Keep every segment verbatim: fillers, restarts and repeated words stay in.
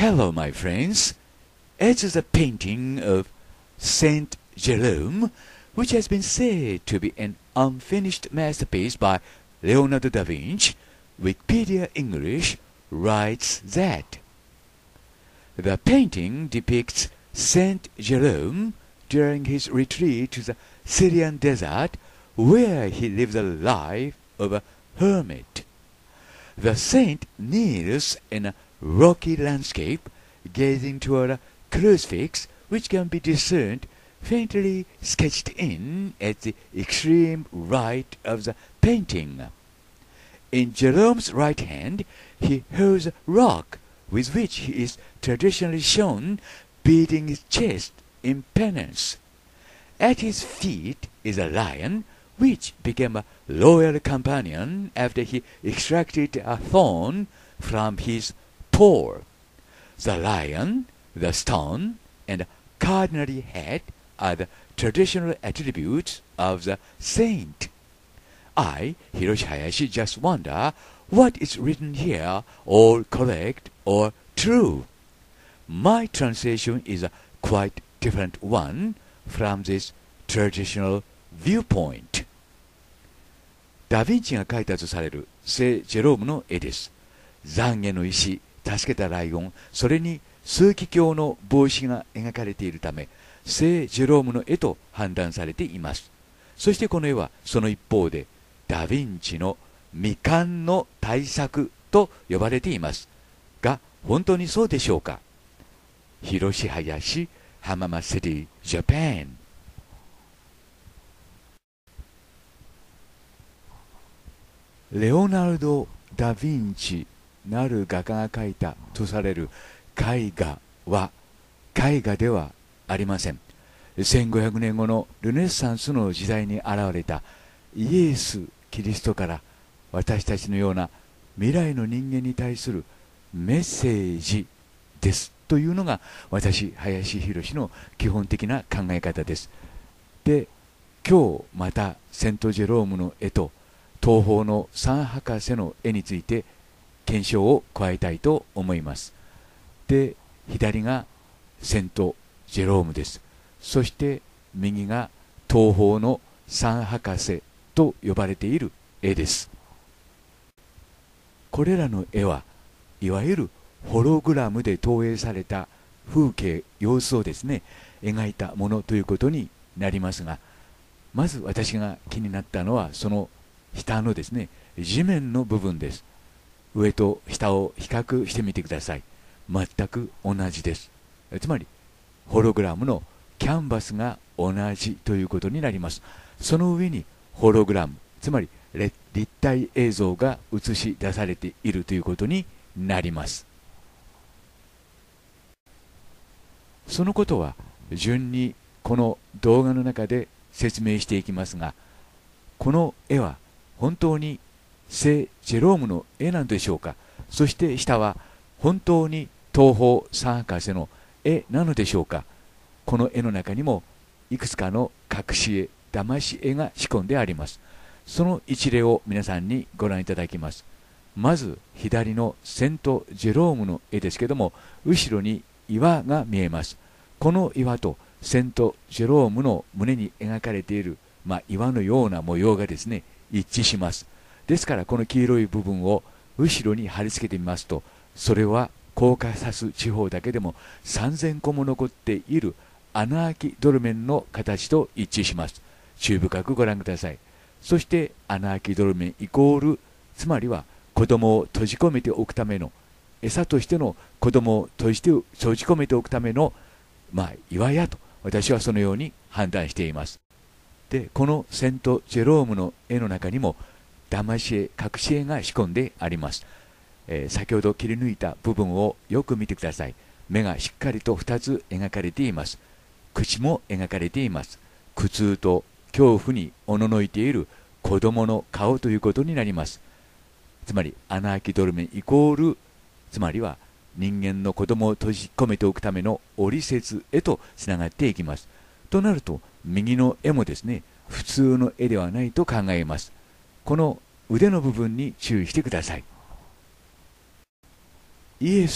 Hello, my friends. It is a painting of Saint Jerome, which has been said to be an unfinished masterpiece by Leonardo da Vinci. Wikipedia English writes that the painting depicts Saint Jerome during his retreat to the Syrian desert, where he lived the life of a hermit. The saint kneels in a rocky landscape, gazing toward a crucifix which can be discerned faintly sketched in at the extreme right of the painting. In Jerome's right hand, he holds a rock with which he is traditionally shown beating his chest in penance. At his feet is a lion, which became a loyal companion after he extracted a thorn from his paw. The lion, the stone, and the cardinal hat are the traditional attributes of the saint. I, Hiroshi Hayashi, just wonder what is written here, all correct or true. My translation is a quite different one from this traditional viewpoint. ダ・ヴィンチが描いたとされる聖ジェロームの絵です。懺悔の石、助けたライオン、それに枢機卿の帽子が描かれているため、聖ジェロームの絵と判断されています。そしてこの絵はその一方で、ダ・ヴィンチの未完の大作と呼ばれています。が、本当にそうでしょうか？広志林、浜松シティ、ジャパン。レオナルド・ダ・ヴィンチなる画家が描いたとされる絵画は絵画ではありません。せんごひゃくねんごのルネッサンスの時代に現れたイエス・キリストから私たちのような未来の人間に対するメッセージですというのが私、林博の基本的な考え方です。で、今日またセント・ジェロームの絵と東方のサン博士の絵について検証を加えたいと思います。で、左がセント・ジェロームです。そして右が東方のサン博士と呼ばれている絵です。これらの絵はいわゆるホログラムで投影された風景、様子をですね、描いたものということになりますが、まず私が気になったのはその下のですね、地面の部分です。上と下を比較してみてください。全く同じです。つまりホログラムのキャンバスが同じということになります。その上にホログラム、つまり立体映像が映し出されているということになります。そのことは順にこの動画の中で説明していきますが、この絵は本当に聖ジェロームの絵なんでしょうか？そして下は本当に東方サン博士の絵なのでしょうか？この絵の中にもいくつかの隠し絵、騙し絵が仕込んであります。その一例を皆さんにご覧いただきます。まず左のセント・ジェロームの絵ですけども、後ろに岩が見えます。この岩とセント・ジェロームの胸に描かれている、まあ、岩のような模様がですね、一致します。ですからこの黄色い部分を後ろに貼り付けてみますと、それはコーカサス地方だけでもさんぜんこも残っている穴あきドルメンの形と一致します。注意深くご覧ください。そして穴あきドルメンイコール、つまりは子供を閉じ込めておくための、餌としての子供を閉じて閉じ込めておくための、まあ、岩屋と私はそのように判断しています。で、このセント・ジェロームの絵の中にも騙し絵、隠し絵が仕込んであります。えー、先ほど切り抜いた部分をよく見てください。目がしっかりとふたつ描かれています。口も描かれています。苦痛と恐怖におののいている子供の顔ということになります。つまり穴あきドルメンイコール、つまりは人間の子供を閉じ込めておくための折説へとつながっていきます。となると右の絵もですね、普通の絵ではないと考えます。この腕の部分に注意してください。イエスと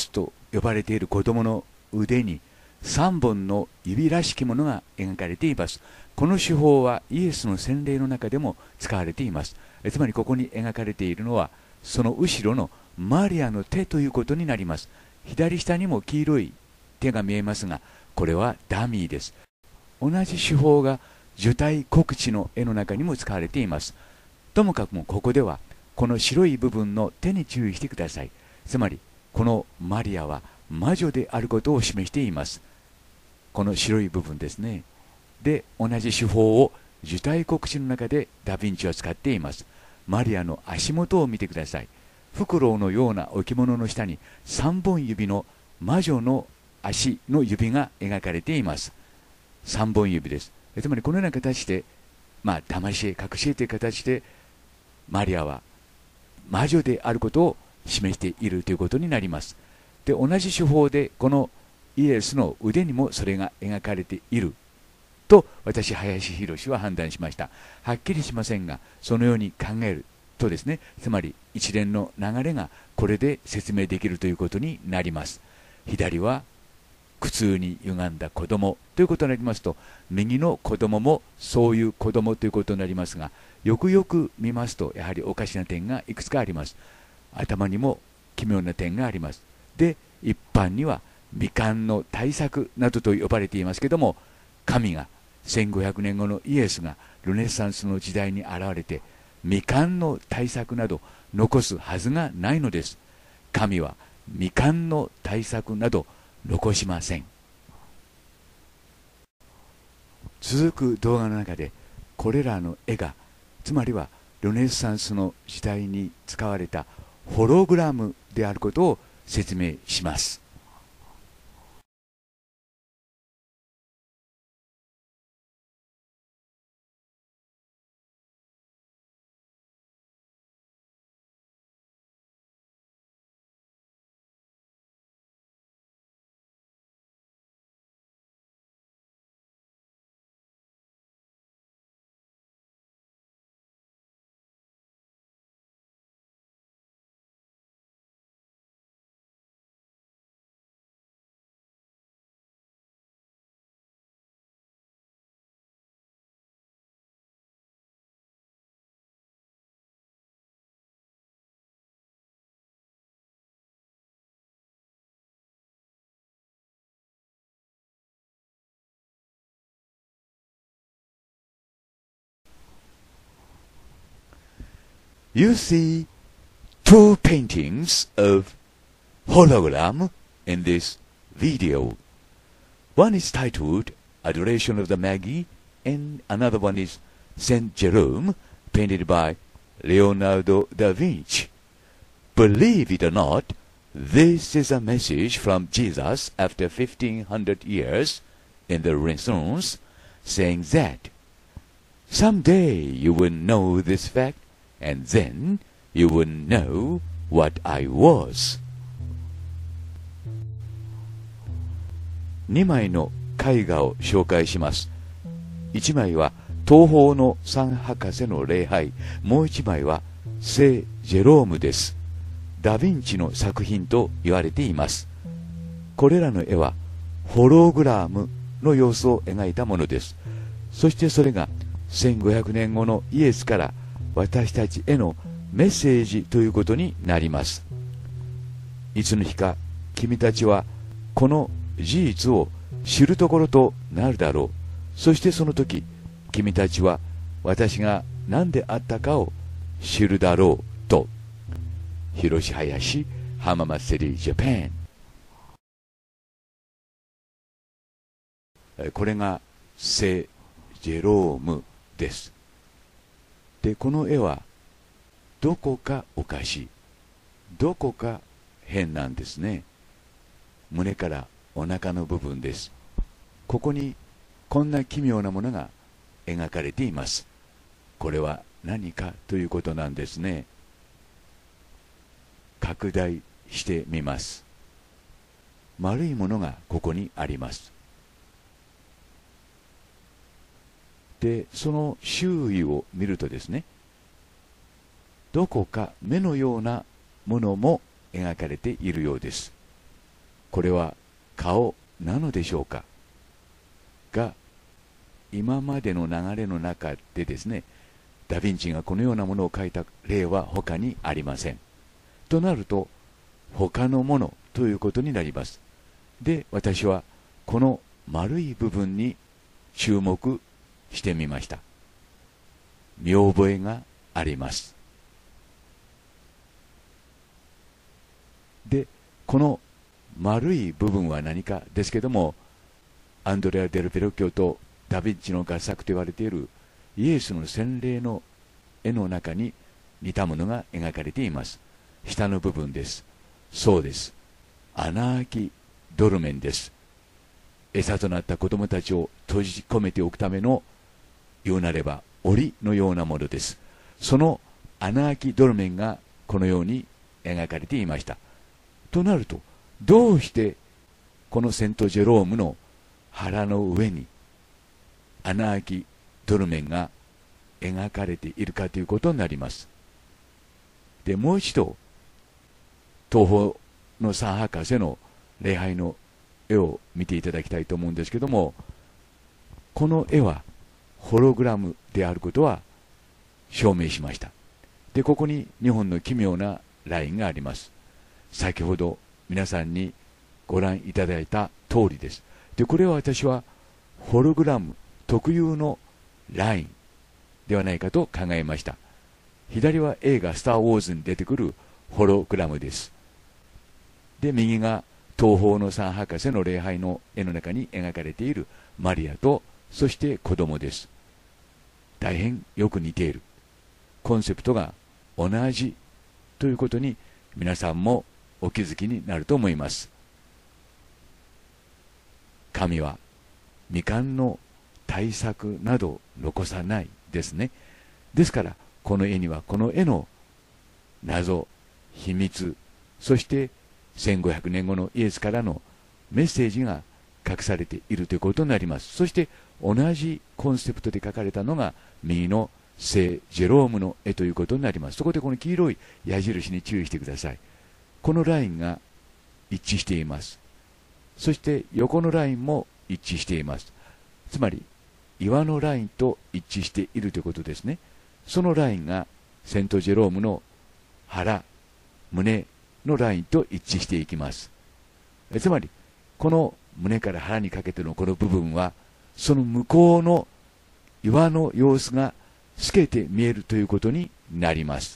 呼ばれている子供の腕にさんぼんの指らしきものが描かれています。この手法はイエスの洗礼の中でも使われています。つまりここに描かれているのはその後ろのマリアの手ということになります。左下にも黄色い手が見えますが、これはダミーです。同じ手法が受胎告知の絵の中にも使われています。ともかくもここではこの白い部分の手に注意してください。つまりこのマリアは魔女であることを示しています。この白い部分ですね。で、同じ手法を受胎告知の中でダ・ヴィンチは使っています。マリアの足元を見てください。フクロウのような置物の下にさんぼん指の魔女の足の指が描かれています。さんぼん指です。つまりこのような形で、まあ、騙し絵、隠し絵という形で、マリアは魔女であることを示しているということになります。で、同じ手法で、このイエスの腕にもそれが描かれていると、私、林博は判断しました。はっきりしませんが、そのように考えるとですね、つまり一連の流れがこれで説明できるということになります。左は苦痛に歪んだ子供ということになりますと、右の子供もそういう子供ということになりますが、よくよく見ますとやはりおかしな点がいくつかあります。頭にも奇妙な点があります。で、一般には未完の大作などと呼ばれていますけども、神がせんごひゃくねんごのイエスがルネサンスの時代に現れて未完の大作など残すはずがないのです。神は未完の大作など残しません。続く動画の中でこれらの絵が、つまりはルネサンスの時代に使われたホログラムであることを説明します。You see two paintings of hologram in this video. One is titled Adoration of the Magi, and another one is Saint Jerome, painted by Leonardo da Vinci. Believe it or not, this is a message from Jesus after fifteen hundred years in the Renaissance, saying that someday you will know this fact, and then you will know what I was. にまいの絵画を紹介します。いちまいは東方のサン博士の礼拝、もういちまいは聖ジェロームです。ダ・ヴィンチの作品と言われています。これらの絵はホログラムの様子を描いたものです。そしてそれがせんごひゃくねんごのイエスから私たちへのメッセージということになります。いつの日か君たちはこの事実を知るところとなるだろう。そしてその時君たちは私が何であったかを知るだろうと。広志林浜松リジャパン。これが聖ジェロームです。で、この絵はどこかおかしい、どこか変なんですね。胸からお腹の部分です。ここにこんな奇妙なものが描かれています。これは何かということなんですね。拡大してみます。丸いものがここにあります。で、その周囲を見るとですね、どこか目のようなものも描かれているようです。 これは顔なのでしょうか。が、今までの流れの中でですね、ダ・ヴィンチがこのようなものを描いた例は他にありません。となると、他のものということになります。で、私はこの丸い部分に注目してみました。見覚えがあります。で、この丸い部分は何かですけども、アンドレア・デル・ペロッキョとダ・ヴィンチの合作と言われているイエスの洗礼の絵の中に似たものが描かれています。下の部分です。そうです。穴あきドルメンです。餌となった子供たちを閉じ込めておくための、言うなれば檻のようなものです。その穴あきドルメンがこのように描かれていました。となると、どうしてこのセント・ジェロームの腹の上に穴あきドルメンが描かれているかということになります。で、もう一度東方の三博士の礼拝の絵を見ていただきたいと思うんですけども、この絵はホログラムであることは証明しました。で、ここに日本の奇妙なラインがあります。先ほど皆さんにご覧いただいた通りです。で、これは私はホログラム特有のラインではないかと考えました。左は映画スター・ウォーズに出てくるホログラムです。で、右が東方の三博士の礼拝の絵の中に描かれているマリアと、そして子供です。大変よく似ている。コンセプトが同じということに皆さんもお気づきになると思います。神は未完の大作など残さないですね。ですからこの絵にはこの絵の謎、秘密、そしてせんごひゃくねんごのイエスからのメッセージが隠されているということになります。そして同じコンセプトで描かれたのが右の聖ジェロームの絵ということになります。そこでこの黄色い矢印に注意してください。このラインが一致しています。そして横のラインも一致しています。つまり岩のラインと一致しているということですね。そのラインがセントジェロームの腹、胸のラインと一致していきます。えつまりこの胸から腹にかけてのこの部分は、その向こうの岩の様子が透けて見えるということになります。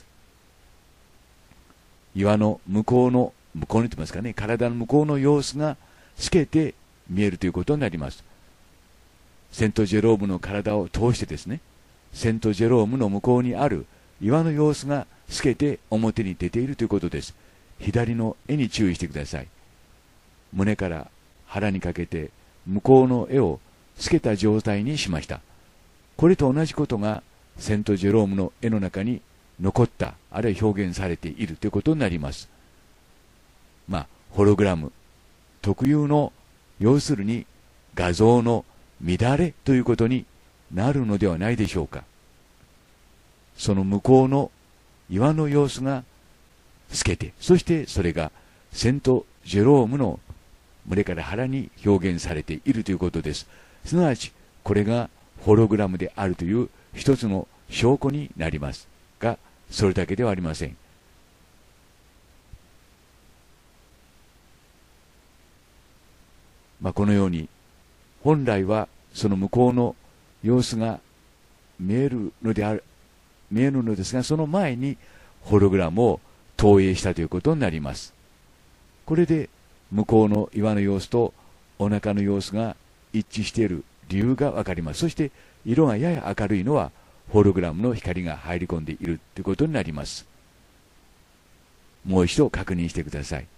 岩の向こうの向こうにと言いますかね、体の向こうの様子が透けて見えるということになります。セントジェロームの体を通してですね、セントジェロームの向こうにある岩の様子が透けて表に出ているということです。左の絵に注意してください。胸から腹にかけて向こうの絵を透けた状態にしました。これと同じことがセントジェロームの絵の中に残った、あるいは表現されているということになります。まあホログラム特有の、要するに画像の乱れということになるのではないでしょうか。その向こうの岩の様子が透けて、そしてそれがセントジェロームの胸から腹に表現されているということです。すなわちこれがホログラムであるという一つの証拠になりますが、それだけではありません。まあ、このように本来はその向こうの様子が見えるのである見えるのですが、その前にホログラムを投影したということになります。これで向こうの岩の様子とお腹の様子が一致している理由がわかります。そして色がやや明るいのはホログラムの光が入り込んでいるということになります。もう一度確認してください。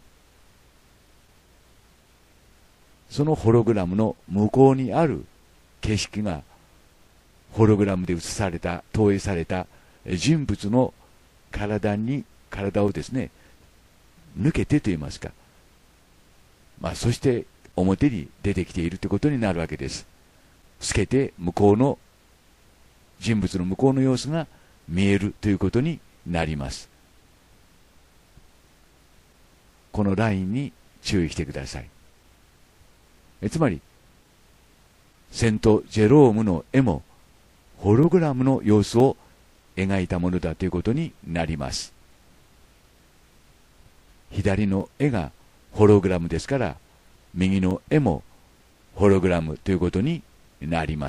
そのホログラムの向こうにある景色がホログラムで映された、投影された人物の体に体をですね抜けてといいますか、まあ、そして表に出てきているということになるわけです。透けて向こうの人物の向こうの様子が見えるということになります。このラインに注意してください。えつまり、セント・ジェロームの絵もホログラムの様子を描いたものだということになります。左の絵がホログラムですから、右の絵もホログラムということになります。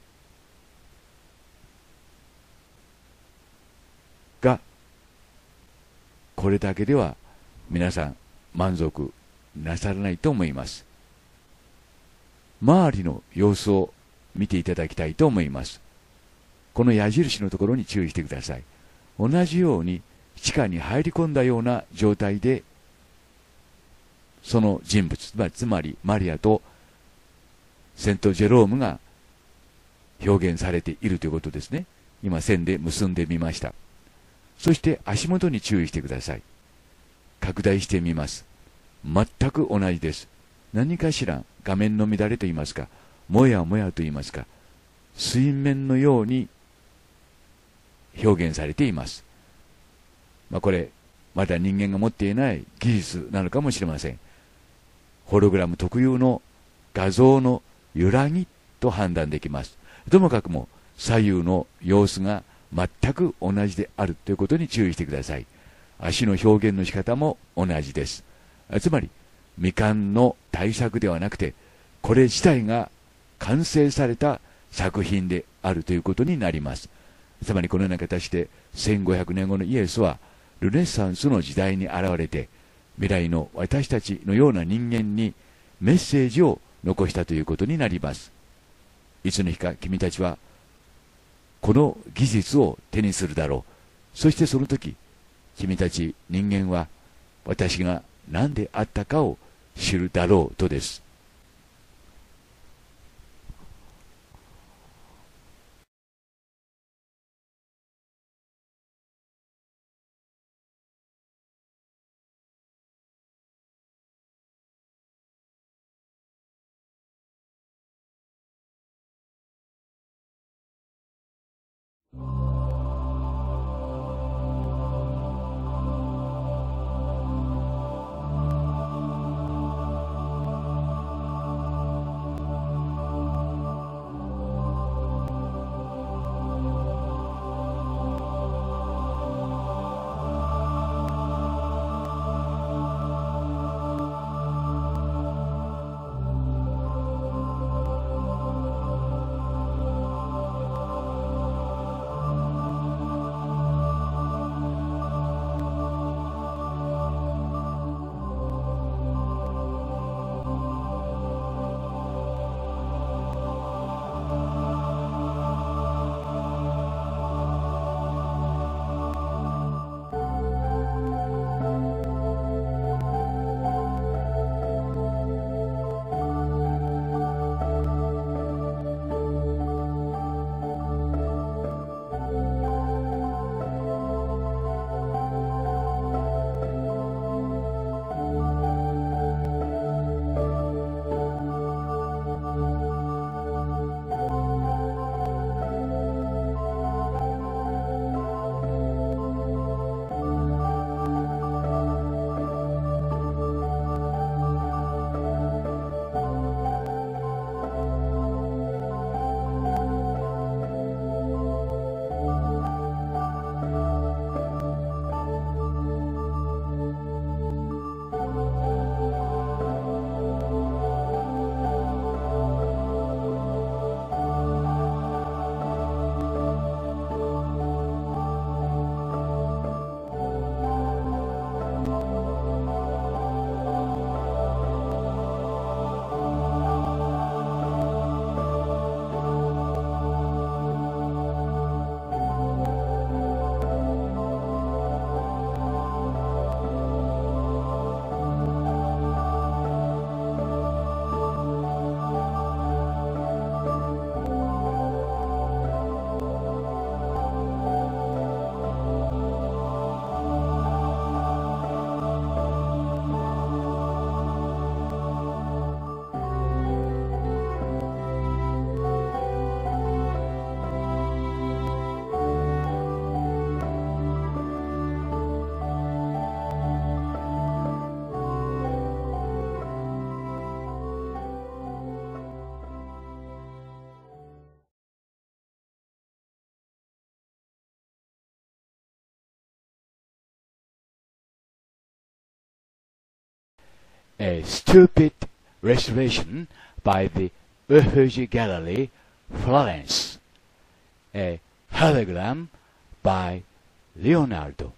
が、これだけでは皆さん満足なさらないと思います。周りの様子を見ていただきたいと思います。この矢印のところに注意してください。同じように地下に入り込んだような状態で、その人物、つまりマリアとセント・ジェロームが表現されているということですね。今線で結んでみました。そして足元に注意してください。拡大してみます。全く同じです。何かしら画面の乱れといいますか、もやもやといいますか、水面のように表現されています。まあ、これまだ人間が持っていない技術なのかもしれません。ホログラム特有の画像の揺らぎと判断できます。ともかくも左右の様子が全く同じであるということに注意してください。足の表現の仕方も同じです。つまり未完の大作ではなくて、これ自体が完成された作品であるということになります。つまりこのような形でせんごひゃくねんごのイエスはルネッサンスの時代に現れて、未来の私たちのような人間にメッセージを残したということになります。いつの日か君たちはこの技術を手にするだろう。そしてその時、君たち人間は私が何であったかを知るだろうとです。 a stupid restoration by the Uffizi Gallery, Florence, a hologram by Leonardo.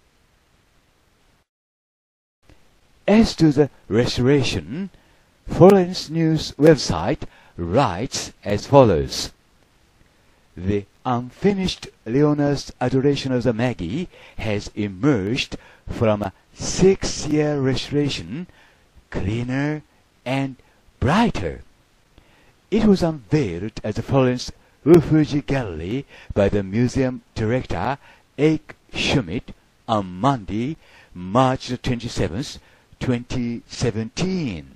As to the restoration, Florence News website writes as follows. The unfinished Leonardo's Adoration of the Magi has emerged from a six-year restoration, cleaner and brighter. It was unveiled at the Florence Uffizi Gallery by the museum director Eik Schmidt on Monday, March twenty-seventh, twenty seventeen.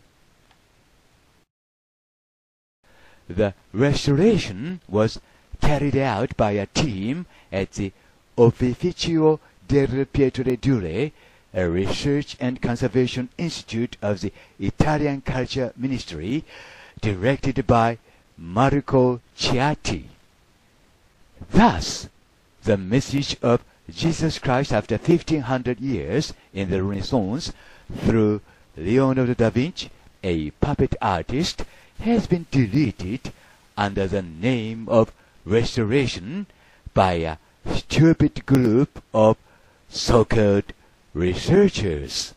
The restoration was carried out by a team at the Opificio del Pietrodule, a research and conservation institute of the Italian Culture Ministry, directed by Marco Ciatti. Thus, the message of Jesus Christ after fifteen hundred years in the Renaissance through Leonardo da Vinci, a puppet artist, has been deleted under the name of restoration by a stupid group of so-called researchers.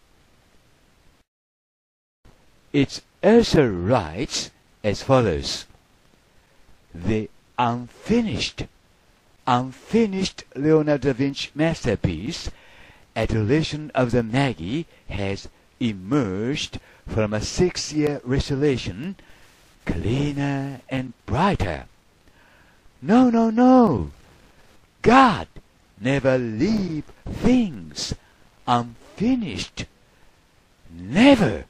It also writes as follows. The unfinished, unfinished Leonardo da Vinci masterpiece, Adoration of the Magi, has emerged from a six-year restoration, cleaner and brighter. No, no, no! God never leave things unfinished. Never!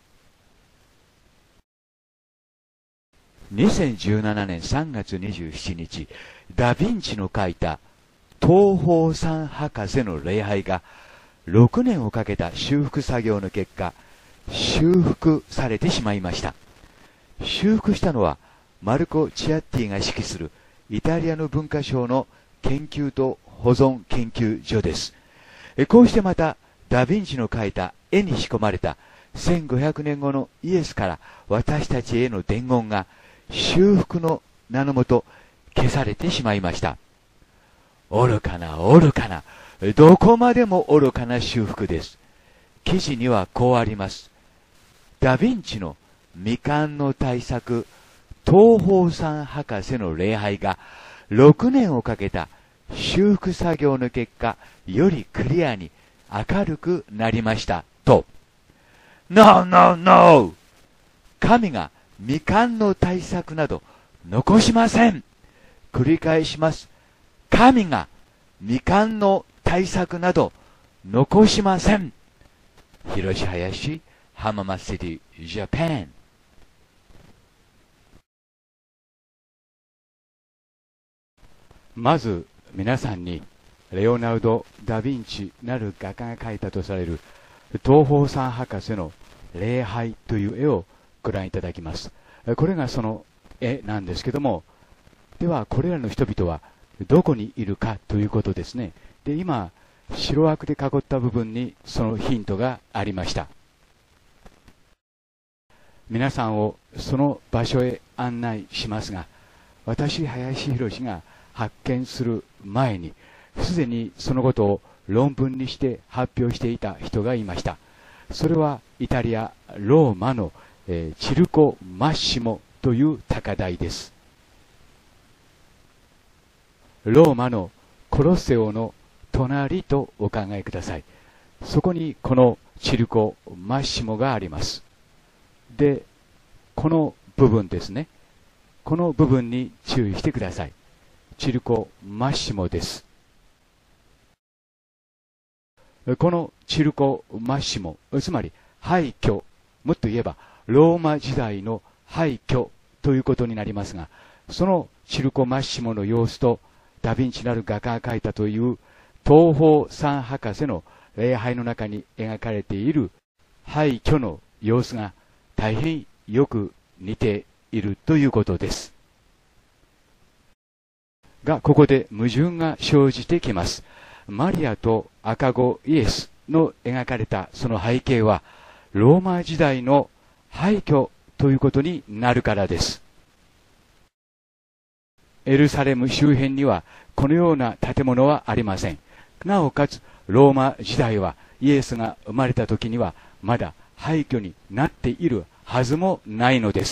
にせんじゅうななねんさんがつにじゅうしちにち、ダ・ヴィンチの書いた東方三博士の礼拝がろくねんをかけた修復作業の結果、修復されてしまいました。修復したのはマルコ・チアッティが指揮するイタリアの文化省の研究と保存研究所です。こうしてまたダ・ヴィンチの描いた絵に仕込まれたせんごひゃくねんごのイエスから私たちへの伝言が修復の名のもと消されてしまいました。愚かな愚かな、どこまでも愚かな修復です。記事にはこうあります。ダ・ヴィンチの未完の大作、東方三博士の礼拝がろくねんをかけた修復作業の結果、よりクリアに明るくなりましたと。No, no, no! 神が未完の大作など残しません。繰り返します。神が未完の大作など残しません。広志林、浜松シティ、ジャパン。まず皆さんにレオナルド・ダ・ヴィンチなる画家が描いたとされる東方三博士の礼拝という絵をご覧いただきます。これがその絵なんですけども、ではこれらの人々はどこにいるかということですね。で、今白枠で囲った部分にそのヒントがありました。皆さんをその場所へ案内しますが、私林博が発見する前にすでにそのことを論文にして発表していた人がいました。それはイタリア・ローマの、えー、チルコ・マッシモという高台です。ローマのコロッセオの隣とお考えください。そこにこのチルコ・マッシモがあります。で、この部分ですね。この部分に注意してください。チルコ・マッシモです。このチルコ・マッシモ、つまり廃墟、もっと言えばローマ時代の廃墟ということになりますが、そのチルコ・マッシモの様子とダ・ヴィンチなる画家が描いたという東方三博士の礼拝の中に描かれている廃墟の様子が大変よく似ているということです。が、ここで矛盾が生じてきます。マリアと赤子イエスの描かれたその背景は、 ローマ時代の廃墟ということになるからです。エルサレム周辺にはこのような建物はありません。なおかつ、ローマ時代はイエスが生まれた時にはまだ廃墟になっているはずもないのです。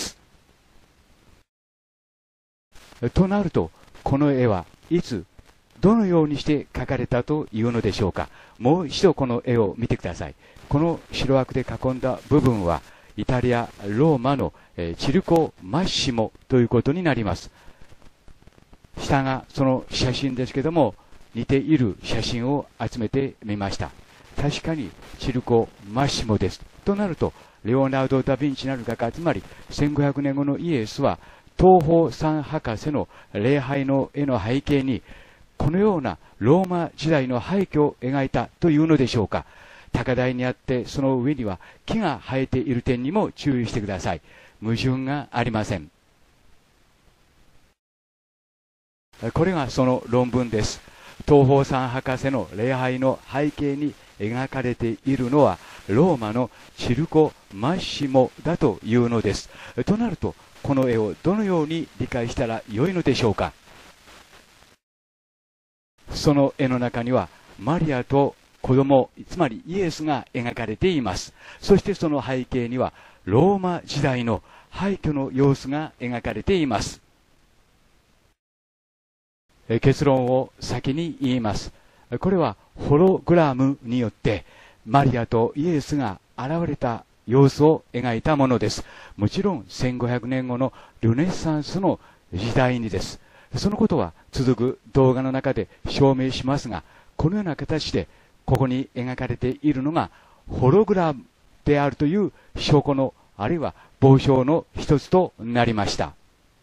となると、この絵はいつ、どのようにして描かれたというのでしょうか。もう一度この絵を見てください。この白枠で囲んだ部分は、イタリア・ローマのチルコ・マッシモということになります。下がその写真ですけども、似ている写真を集めてみました。確かにチルコ・マッシモです。となると、レオナルド・ダ・ヴィンチなる画家、つまりせんごひゃくねんごのイエスは、東方三博士の礼拝の絵の背景に、このようなローマ時代の廃墟を描いたというのでしょうか。高台にあって、その上には木が生えている点にも注意してください。矛盾がありません。これがその論文です。東方三博士の礼拝の背景に描かれているのは、ローマのチルコ・マッシモだというのです。となると、この絵をどのように理解したらよいのでしょうか。その絵の中には、マリアと子供、つまりイエスが描かれています。そしてその背景には、ローマ時代の廃墟の様子が描かれています。結論を先に言います。これはホログラムによってマリアとイエスが現れた様子を描いたものです。もちろんせんごひゃくねんごのルネッサンスの時代にです。そのことは続く動画の中で証明しますが、このような形でここに描かれているのがホログラムであるという証拠の、あるいは傍証の一つとなりました。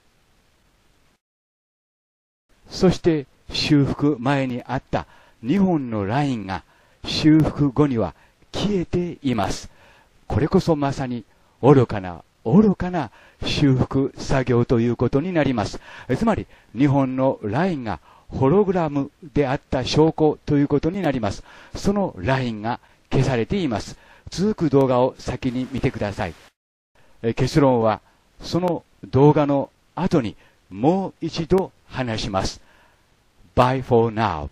そして修復前にあったにほんのラインが修復後には消えています。これこそまさに愚かな愚かな修復作業ということになります。つまりにほんのラインがホログラムであった証拠ということになります。そのラインが消されています。続く動画を先に見てください。結論はその動画の後にもう一度話します。Bye for now.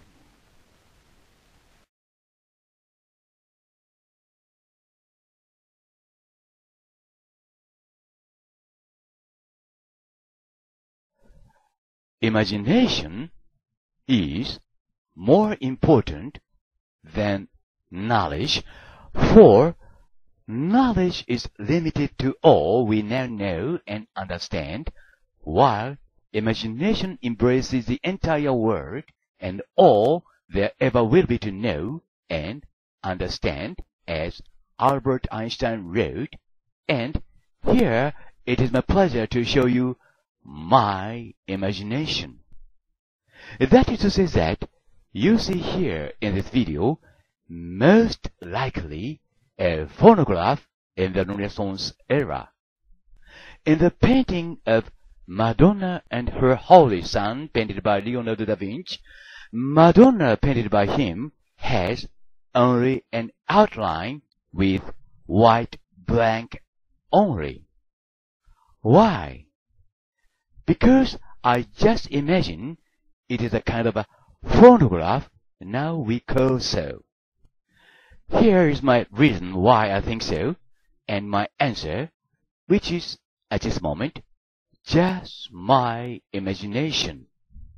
Imagination is more important than knowledge, for knowledge is limited to all we now know and understand, while imagination embraces the entire world and all there ever will be to know and understand, as Albert Einstein wrote. And here it is my pleasure to show you my imagination. That is to say that you see here in this video most likely a phonograph in the Renaissance era. In the painting of Madonna and her Holy Son, painted by Leonardo da Vinci, Madonna, painted by him, has only an outline with white blank only. Why? Because I just imagine it is a kind of a phonograph now we call so. Here is my reason why I think so, and my answer, which is, at this moment, just my imagination.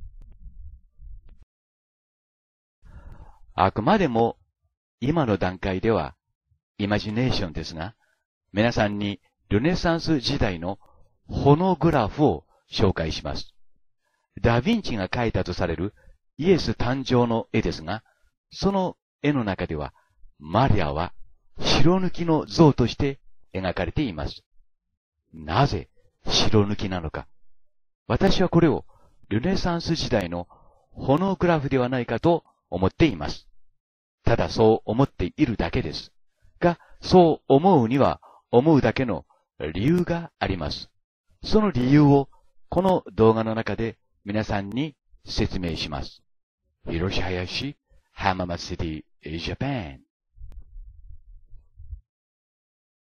あくまでも今の段階ではイマジネーションですが、皆さんにルネサンス時代のホノグラフを紹介します。ダ・ヴィンチが描いたとされるイエス誕生の絵ですが、その絵の中ではマリアは白抜きの像として描かれています。なぜ白抜きなのか。私はこれをルネサンス時代のホノグラフではないかと思っています。ただそう思っているだけです。が、そう思うには思うだけの理由があります。その理由をこの動画の中で皆さんに説明します。Hiroshi Hayashi, Hamama City, Japan.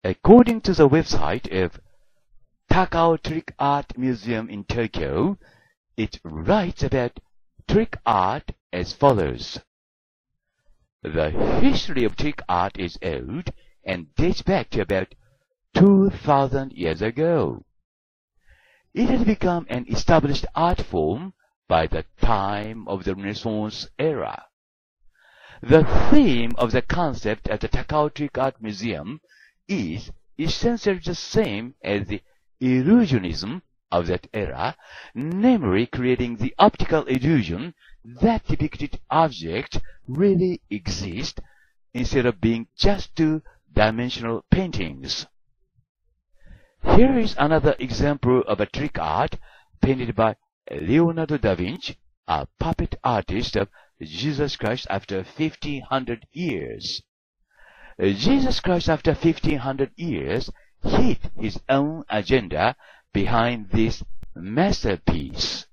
According to the website of Takao Trick Art Museum in Tokyo, it writes about trick art as follows. The history of trick art is old and dates back to about two thousand years ago. It had become an established art form by the time of the Renaissance era. The theme of the concept at the Takao Trick Art Museum is essentially the same as the illusionism of that era, namely creating the optical illusion that depicted objects really exist instead of being just two-dimensional paintings. Here is another example of a trick art painted by Leonardo da Vinci, a puppet artist of Jesus Christ after fifteen hundred years. Jesus Christ after fifteen hundred years hid his own agenda behind this masterpiece.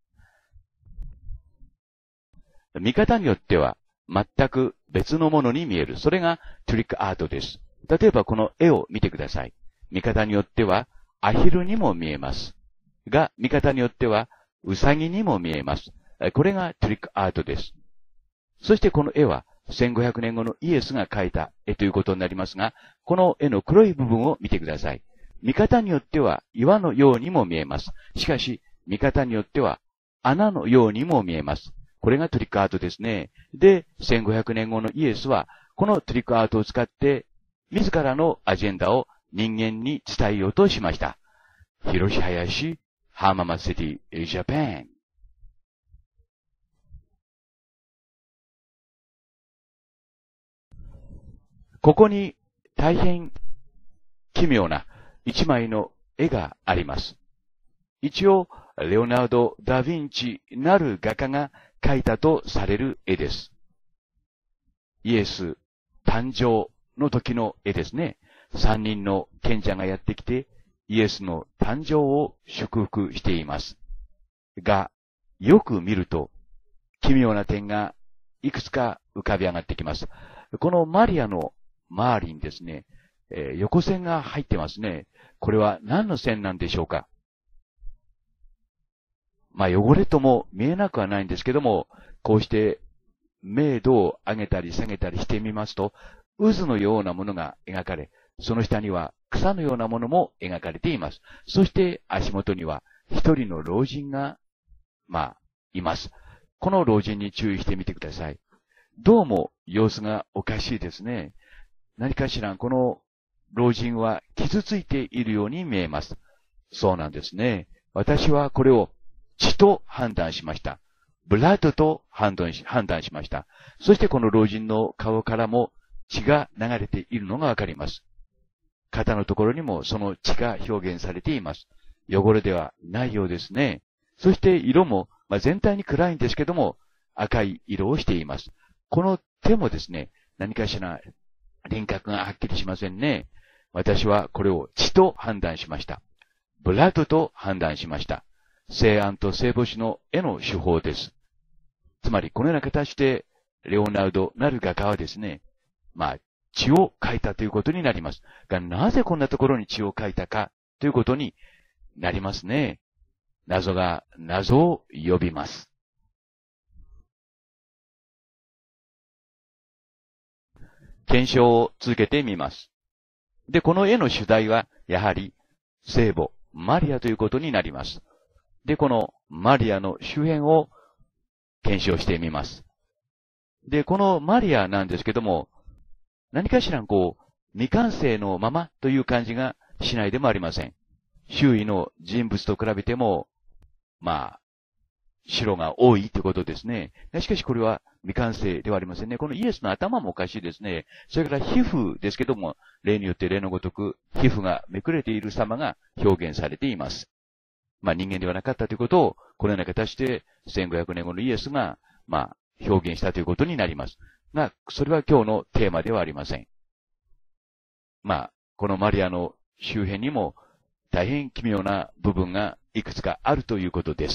見方によっては全く別のものに見える。それがトリックアートです。例えばこの絵を見てください。見方によってはアヒルにも見えます。が、見方によってはウサギにも見えます。これがトリックアートです。そしてこの絵はせんごひゃくねんごのイエスが描いた絵ということになりますが、この絵の黒い部分を見てください。見方によっては岩のようにも見えます。しかし、見方によっては穴のようにも見えます。これがトリックアートですね。で、せんごひゃくねんごのイエスは、このトリックアートを使って、自らのアジェンダを人間に伝えようとしました。広し林、浜松シティ、ジャパン。ここに大変奇妙な一枚の絵があります。一応、レオナルド・ダ・ヴィンチなる画家が描いたとされる絵です。イエス誕生の時の絵ですね。三人の賢者がやってきて、イエスの誕生を祝福しています。が、よく見ると、奇妙な点がいくつか浮かび上がってきます。このマリアの周りにですね、えー、横線が入ってますね。これは何の線なんでしょうか？まあ汚れとも見えなくはないんですけども、こうして明度を上げたり下げたりしてみますと、渦のようなものが描かれ、その下には草のようなものも描かれています。そして足元には一人の老人が、まあ、います。この老人に注意してみてください。どうも様子がおかしいですね。何かしらこの老人は傷ついているように見えます。そうなんですね。私はこれを血と判断しました。ブラッドと判断し、判断しました。そしてこの老人の顔からも血が流れているのがわかります。肩のところにもその血が表現されています。汚れではないようですね。そして色も、まあ、全体に暗いんですけども赤い色をしています。この手もですね、何かしら輪郭がはっきりしませんね。私はこれを血と判断しました。ブラッドと判断しました。聖案と聖母子の絵の手法です。つまり、このような形で、レオナルドなる画家はですね、まあ、血を描いたということになります。が、なぜこんなところに血を描いたかということになりますね。謎が謎を呼びます。検証を続けてみます。で、この絵の主題は、やはり、聖母、マリアということになります。で、このマリアの周辺を検証してみます。で、このマリアなんですけども、何かしらこう、未完成のままという感じがしないでもありません。周囲の人物と比べても、まあ、白が多いということですね。しかしこれは未完成ではありませんね。このイエスの頭もおかしいですね。それから皮膚ですけども、例によって例のごとく皮膚がめくれている様が表現されています。まあ人間ではなかったということを、このような形でせんごひゃくねんごのイエスが、まあ表現したということになります。が、それは今日のテーマではありません。まあ、このマリアの周辺にも大変奇妙な部分がいくつかあるということです。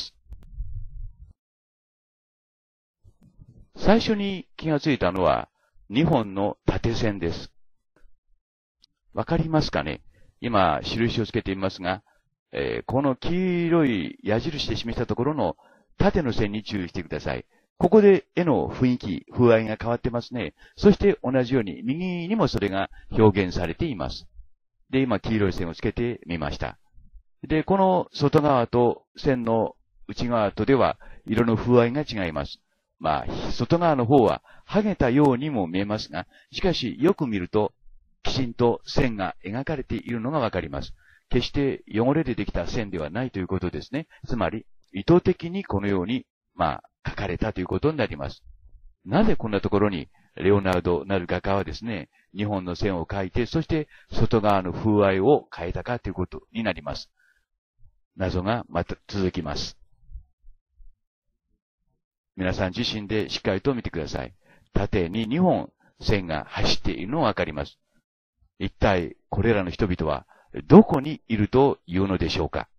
最初に気がついたのは、にほんの縦線です。 わかりますかね？今、印をつけてみますが、えー、この黄色い矢印で示したところの縦の線に注意してください。ここで絵の雰囲気、風合いが変わってますね。そして同じように右にもそれが表現されています。で、今黄色い線をつけてみました。で、この外側と線の内側とでは色の風合いが違います。まあ、外側の方は剥げたようにも見えますが、しかしよく見るときちんと線が描かれているのがわかります。決して汚れでできた線ではないということですね。つまり、意図的にこのように、まあ、描かれたということになります。なぜこんなところに、レオナルドなる画家はですね、にほんの線を描いて、そして外側の風合いを変えたかということになります。謎がまた続きます。皆さん自身でしっかりと見てください。縦ににほん線が走っているのがわかります。一体これらの人々はどこにいるというのでしょうか。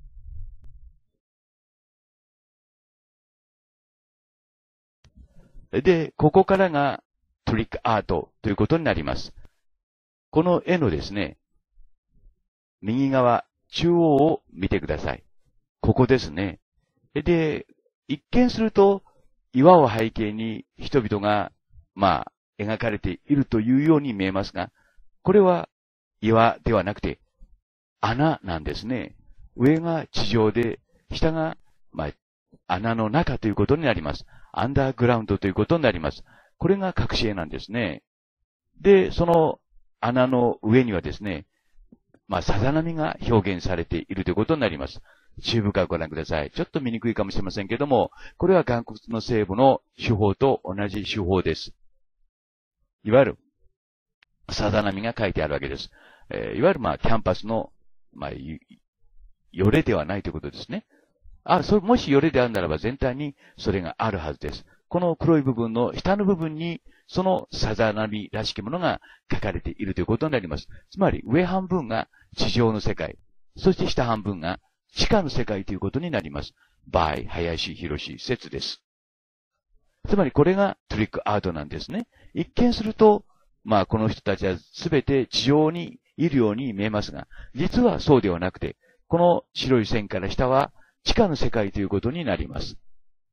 で、ここからがトリックアートということになります。この絵のですね、右側、中央を見てください。ここですね。で、一見すると岩を背景に人々が、まあ、描かれているというように見えますが、これは岩ではなくて穴なんですね。上が地上で、下が、まあ、穴の中ということになります。アンダーグラウンドということになります。これが隠し絵なんですね。で、その穴の上にはですね、まあ、さざ波が表現されているということになります。注意深くご覧ください。ちょっと見にくいかもしれませんけども、これは岩窟の西部の手法と同じ手法です。いわゆる、さざ波が書いてあるわけです。えー、いわゆるまあ、キャンパスの、まあ、よれではないということですね。あ、それ、もしよれであるならば全体にそれがあるはずです。この黒い部分の下の部分に、そのさざ波らしきものが書かれているということになります。つまり、上半分が地上の世界、そして下半分が地下の世界ということになります。by 林博説です。つまり、これがトリックアートなんですね。一見すると、まあ、この人たちはすべて地上にいるように見えますが、実はそうではなくて、この白い線から下は地下の世界ということになります。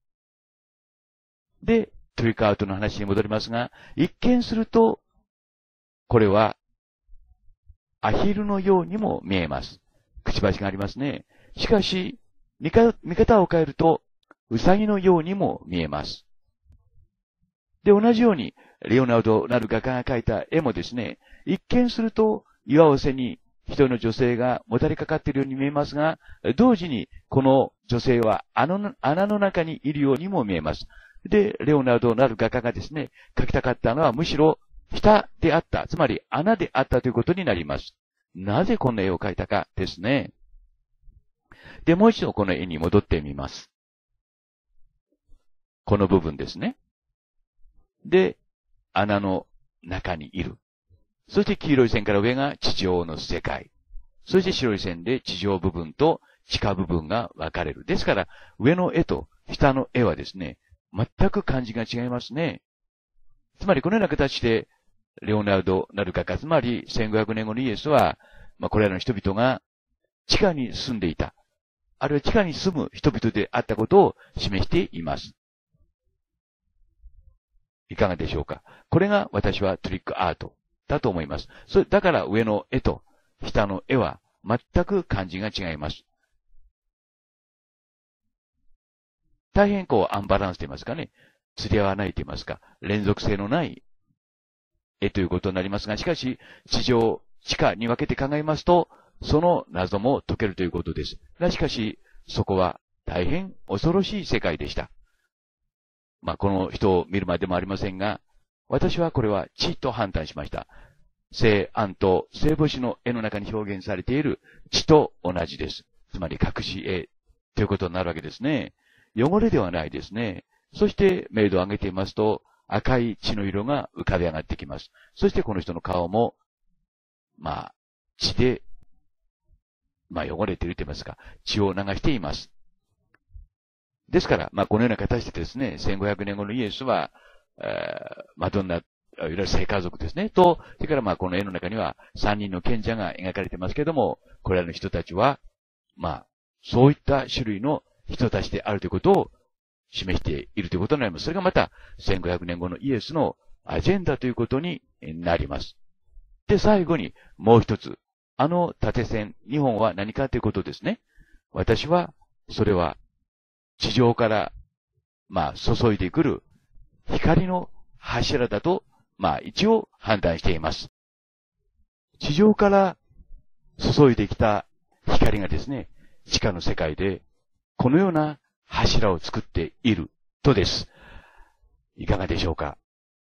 で、トリックアートの話に戻りますが、一見すると、これはアヒルのようにも見えます。くちばしがありますね。しかし、見か、見方を変えると、ウサギのようにも見えます。で、同じように、レオナルドなる画家が描いた絵もですね、一見すると岩を背に一人の女性がもたれかかっているように見えますが、同時にこの女性は穴の、穴の中にいるようにも見えます。で、レオナルドなる画家がですね、描きたかったのはむしろ下であった、つまり穴であったということになります。なぜこんな絵を描いたかですね。で、もう一度この絵に戻ってみます。この部分ですね。で、穴の中にいる。そして黄色い線から上が地上の世界。そして白い線で地上部分と地下部分が分かれる。ですから、上の絵と下の絵はですね、全く感じが違いますね。つまり、このような形で、レオナルドなる画家、つまりせんごひゃくねんごのイエスは、まあ、これらの人々が地下に住んでいた。あるいは地下に住む人々であったことを示しています。いかがでしょうか。これが私はトリックアートだと思います。それだから上の絵と下の絵は全く感じが違います。大変こうアンバランスと言いますかね、釣り合わないと言いますか、連続性のない絵ということになりますが、しかし地上、地下に分けて考えますと、その謎も解けるということです。がしかし、そこは大変恐ろしい世界でした。まあ、この人を見るまでもありませんが、私はこれは地と判断しました。聖暗と聖母子の絵の中に表現されている地と同じです。つまり隠し絵ということになるわけですね。汚れではないですね。そして明度を上げていますと赤い血の色が浮かび上がってきます。そしてこの人の顔も、まあ、血で、まあ汚れていると言いますか、血を流しています。ですから、まあ、このような形でですね、せんごひゃくねんごのイエスは、えー、マドンナいわゆる聖家族ですね。と、それからまあこの絵の中にはさんにんの賢者が描かれてますけれども、これらの人たちは、まあ、そういった種類の人たちであるということを示しているということになります。それがまたせんごひゃくねんごのイエスのアジェンダということになります。で、最後にもう一つ。あの縦線、にほんは何かということですね。私は、それは地上から、まあ、注いでくる光の柱だと、まあ、一応判断しています。地上から注いできた光がですね、地下の世界で、このような柱を作っているとです。いかがでしょうか。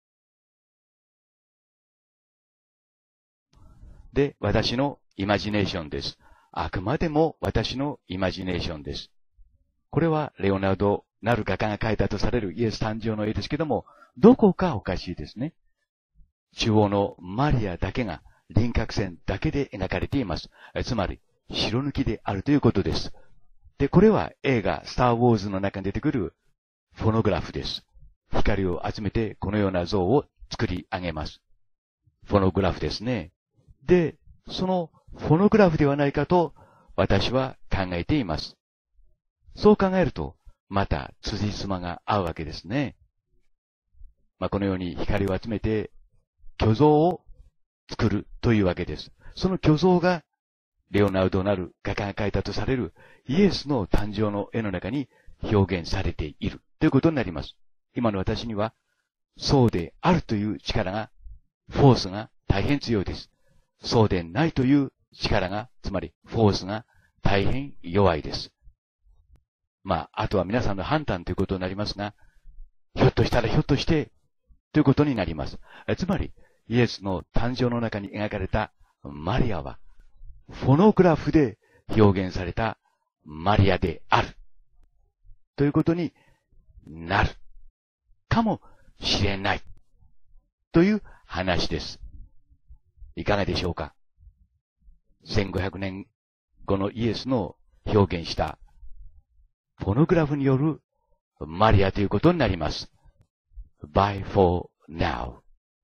で、私のイマジネーションです。あくまでも私のイマジネーションです。これはレオナルドなる画家が描いたとされるイエス誕生の絵ですけども、どこかおかしいですね。中央のマリアだけが輪郭線だけで描かれています。つまり、白抜きであるということです。で、これは映画スター・ウォーズの中に出てくるフォノグラフです。光を集めてこのような像を作り上げます。フォノグラフですね。で、そのフォノグラフではないかと私は考えています。そう考えると、また辻褄が合うわけですね。まあ、このように光を集めて虚像を作るというわけです。その虚像がレオナルドなる画家が描いたとされるイエスの誕生の絵の中に表現されているということになります。今の私にはそうであるという力が、フォースが大変強いです。そうでないという力が、つまりフォースが大変弱いです。まあ、あとは皆さんの判断ということになりますが、ひょっとしたらひょっとして、ということになります。つまり、イエスの誕生の中に描かれたマリアは、フォノグラフで表現されたマリアである。ということになる。かもしれない。という話です。いかがでしょうか。せんごひゃくねんごのイエスの表現したフォノグラフによるマリアということになります。Bye for now.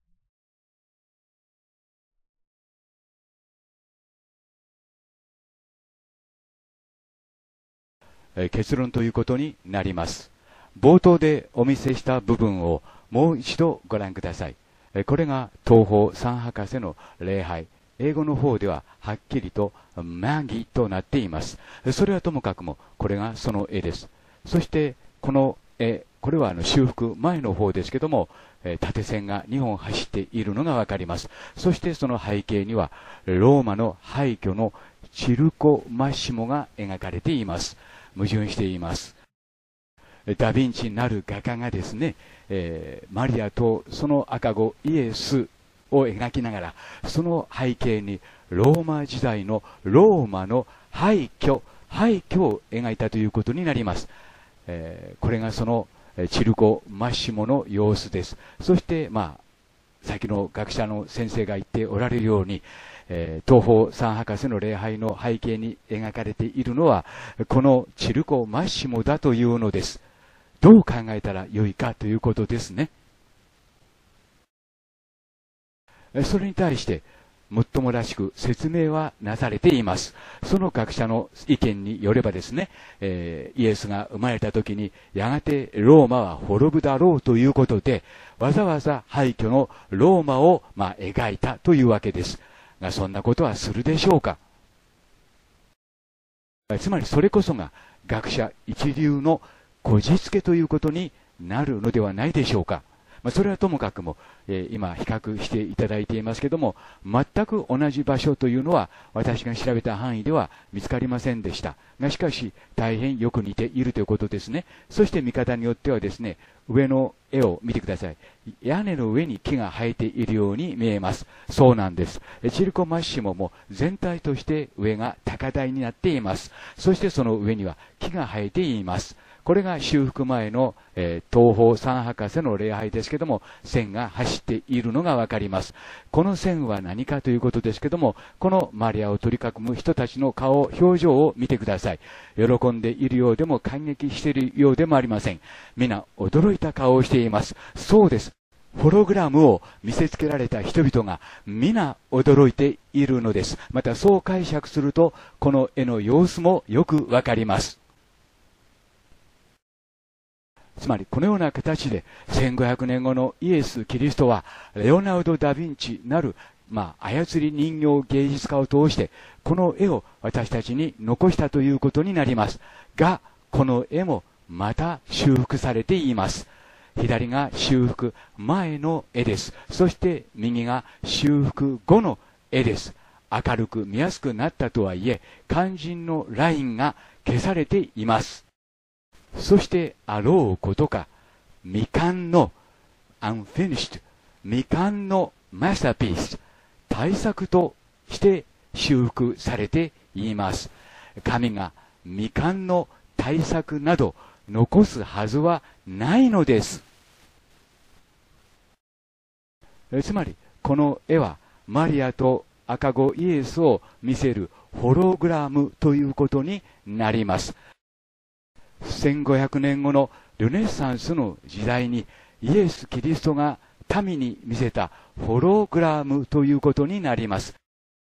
結論ということになります。冒頭でお見せした部分をもう一度ご覧ください。これが東方三博士の礼拝。英語の方でははっきりとマギとなっています。それはともかくもこれがその絵です。そしてこの絵、これはあの修復前の方ですけども、縦線がにほん走っているのがわかります。そしてその背景にはローマの廃墟のチルコ・マッシモが描かれています。矛盾しています。ダ・ヴィンチなる画家がですね、えー、マリアとその赤子イエスを描きながら、その背景にローマ時代のローマの廃墟、廃墟を描いたということになります。えー、これがそのチルコ・マッシモの様子です。そして、まあ、先の学者の先生が言っておられるように、えー、東方三博士の礼拝の背景に描かれているのは、このチルコ・マッシモだというのです。どう考えたらよいかということですね。それに対して、もっともらしく説明はなされています。その学者の意見によればですね、えー、イエスが生まれた時に、やがてローマは滅ぶだろうということで、わざわざ廃墟のローマを、まあ、描いたというわけです。が、そんなことはするでしょうか。つまりそれこそが学者一流のこじつけということになるのではないでしょうか。まあ、それはともかくも、えー、今比較していただいていますけども、全く同じ場所というのは私が調べた範囲では見つかりませんでした。がしかし大変よく似ているということですね。そして見方によってはですね、上の絵を見てください。屋根の上に木が生えているように見えます。そうなんです。チルコ・マッシモも全体として上が高台になっています。そしてその上には木が生えています。これが修復前の、えー、東方三博士の礼拝ですけども、線が走っているのがわかります。この線は何かということですけども、このマリアを取り囲む人たちの顔、表情を見てください。喜んでいるようでも感激しているようでもありません。皆驚いた顔をしています。そうです。 ホログラムを見せつけられた人々が皆驚いているのです。またそう解釈すると、この絵の様子もよくわかります。つまりこのような形でせんごひゃくねんごのイエス・キリストはレオナルド・ダ・ヴィンチなる、まあ、操り人形芸術家を通してこの絵を私たちに残したということになります。が、この絵もまた修復されています。左が修復前の絵です。そして右が修復後の絵です。明るく見やすくなったとはいえ、肝心のラインが消されています。そしてあろうことか、未完の unfinished、未完のマスターピース、大作として修復されています。神が未完の大作など残すはずはないのです。つまりこの絵はマリアと赤子イエスを見せるホログラムということになります。せんごひゃくねんごのルネッサンスの時代にイエス・キリストが民に見せたホログラムということになります。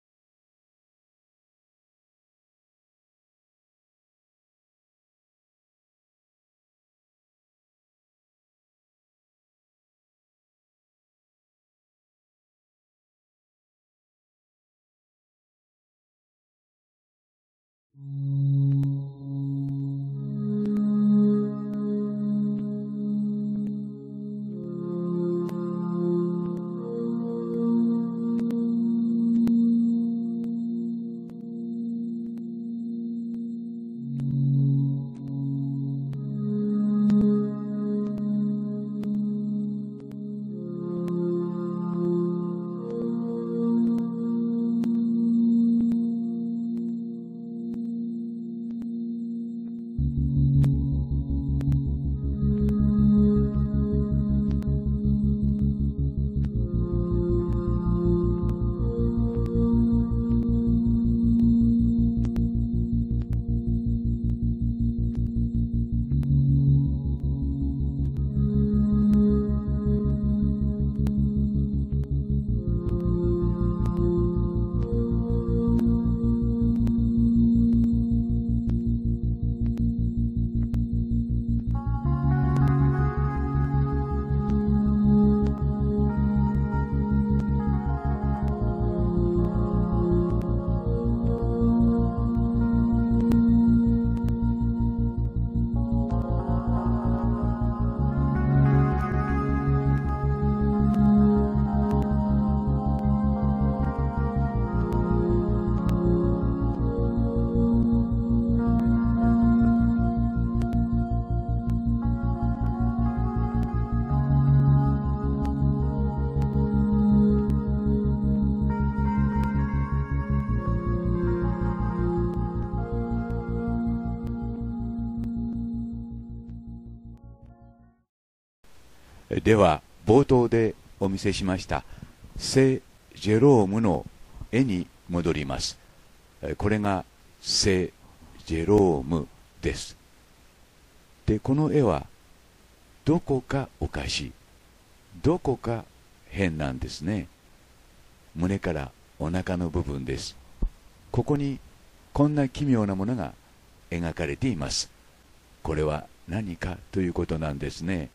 では冒頭でお見せしました聖ジェロームの絵に戻ります。これが聖ジェロームです。で、この絵はどこかおかしい、どこか変なんですね。胸からお腹の部分です。ここにこんな奇妙なものが描かれています。これは何かということなんですね。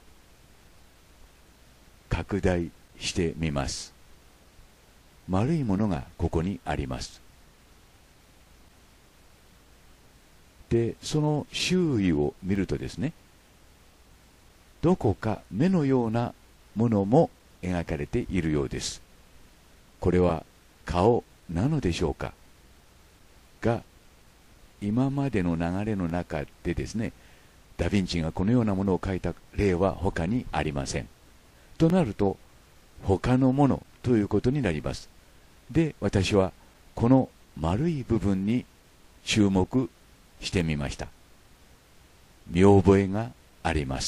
拡大してみます。丸いものがここにあります。で、その周囲を見るとですね、どこか目のようなものも描かれているようです。これは顔なのでしょうか。が、今までの流れの中でですね、ダ・ヴィンチがこのようなものを描いた例は他にありません。となると他のものということになります。で、私はこの丸い部分に注目してみました。見覚えがあります。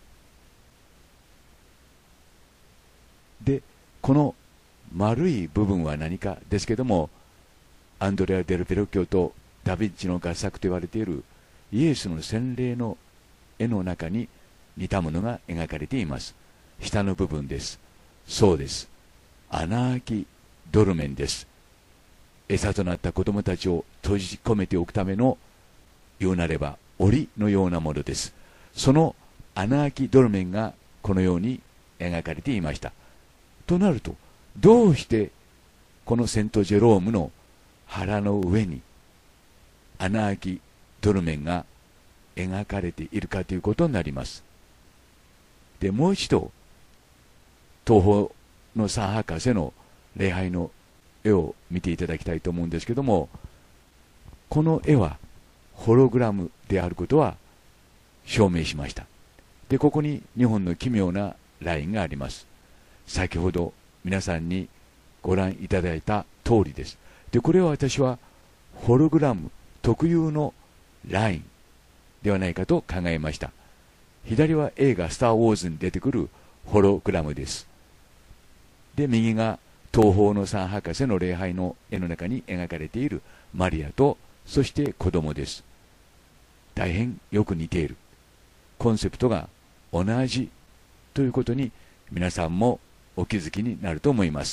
で、この丸い部分は何かですけども、アンドレア・デル・ペロッキョとダ・ヴィンチの合作と言われているイエスの洗礼の絵の中に似たものが描かれています。 下の部分です。そうです。穴あきドルメンです。餌となった子供たちを閉じ込めておくための、言うなれば檻のようなものです。その穴あきドルメンがこのように描かれていました。となると、どうしてこのセントジェロームの腹の上に穴あきドルメンが描かれているかということになります。で、もう一度東方の三博士の礼拝の絵を見ていただきたいと思うんですけども、この絵はホログラムであることは証明しました。で、ここに日本の奇妙なラインがあります。先ほど皆さんにご覧いただいた通りです。で、これは私はホログラム特有のラインではないかと考えました。左は映画スター・ウォーズに出てくるホログラムです。で、右が東方の三博士の礼拝の絵の中に描かれているマリアと、そして子供です。大変よく似ている。コンセプトが同じということに皆さんもお気づきになると思います。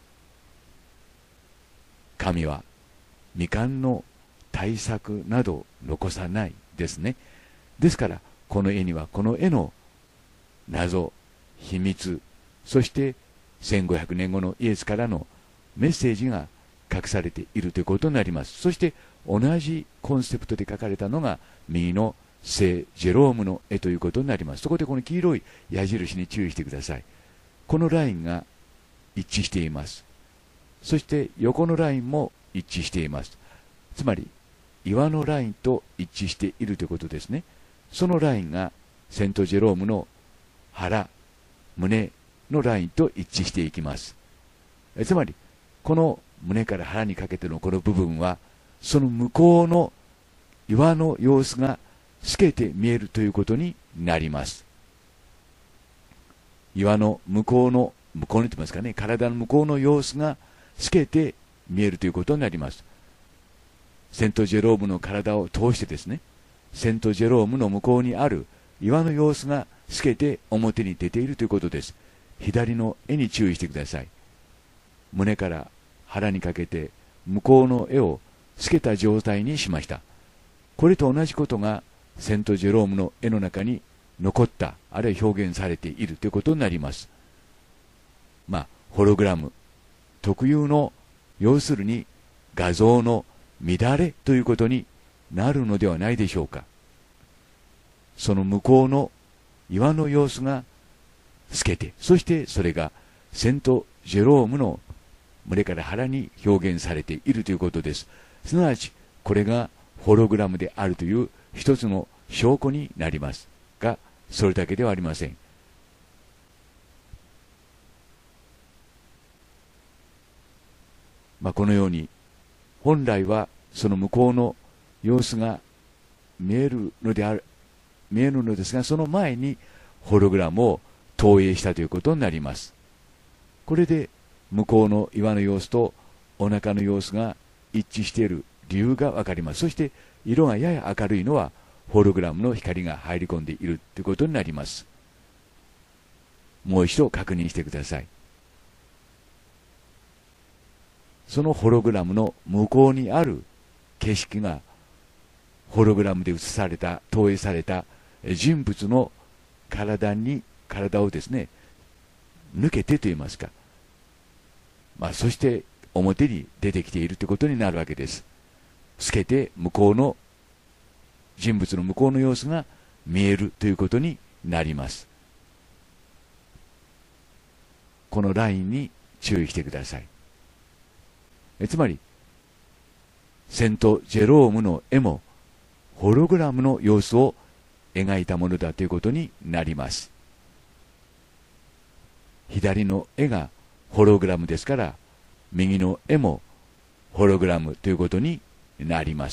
神は未完の大作など残さないですね。ですからこの絵にはこの絵の謎、秘密、そしてせんごひゃくねんごのイエスからのメッセージが隠されているということになります。そして同じコンセプトで描かれたのが右の聖ジェロームの絵ということになります。そこでこの黄色い矢印に注意してください。このラインが一致しています。そして横のラインも一致しています。つまり岩のラインと一致しているということですね。そのラインがセントジェロームの腹、胸のラインと一致していきます。えつまりこの胸から腹にかけてのこの部分は、その向こうの岩の様子が透けて見えるということになります。岩の向こうの向こうにと言いますかね、体の向こうの様子が透けて見えるということになります。セントジェロームの体を通してですね、セントジェロームの向こうにある岩の様子が透けて表に出ているということです。左の絵に注意してください。胸から腹にかけて向こうの絵を透けた状態にしました。これと同じことがセントジェロームの絵の中に残った、あるいは表現されているということになります。まあホログラム特有の、要するに画像の乱れということになるのではないでしょうか。その向こうの岩の様子が透けて、そしてそれがセントジェロームの胸から腹に表現されているということです。すなわちこれがホログラムであるという一つの証拠になりますが、それだけではありません。まあ、このように本来はその向こうの様子が見えるのである見えるのですが、その前にホログラムを投影したということになります。これで向こうの岩の様子とお腹の様子が一致している理由がわかります。そして色がやや明るいのはホログラムの光が入り込んでいるということになります。もう一度確認してください。そのホログラムの向こうにある景色がホログラムで映された、投影された人物の体に体をですね抜けてといいますか、まあ、そして表に出てきているということになるわけです。透けて向こうの人物の向こうの様子が見えるということになります。このラインに注意してください。えつまりセントジェロームの絵もホログラムの様子を描いたものだということになります。左の絵がホログラムですから、右の絵もホログラムということになります。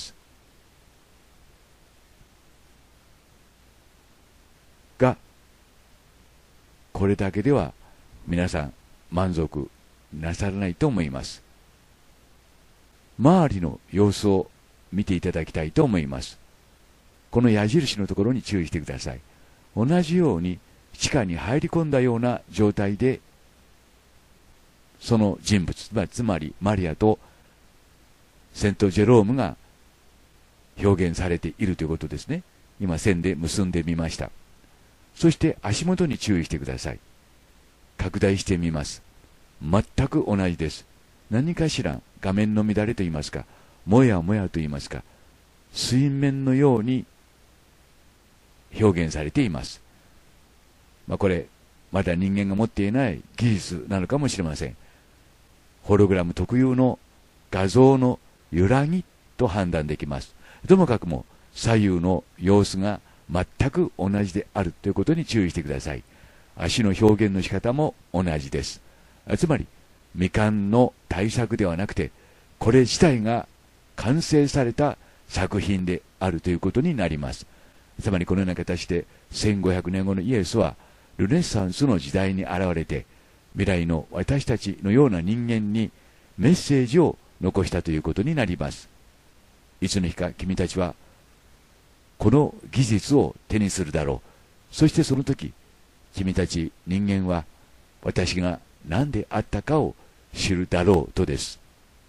が、これだけでは皆さん満足なさらないと思います。周りの様子を見ていただきたいと思います。この矢印のところに注意してください。同じように地下に入り込んだような状態で、その人物、つまりマリアとセント・ジェロームが表現されているということですね。今線で結んでみました。そして足元に注意してください。拡大してみます。全く同じです。何かしら画面の乱れといいますか、もやもやといいますか、水面のように表現されています。まあ、これまだ人間が持っていない技術なのかもしれません。ホログラム特有の画像の揺らぎと判断できます。ともかくも左右の様子が全く同じであるということに注意してください。足の表現の仕方も同じです。つまり未完の大作ではなくて、これ自体が完成された作品であるということになります。つまりこのような形でせんごひゃくねんごのイエスはルネッサンスの時代に現れて、未来の私たちのような人間にメッセージを残したということになります。いつの日か君たちはこの技術を手にするだろう。そしてその時、君たち人間は私が何であったかを知るだろうとです。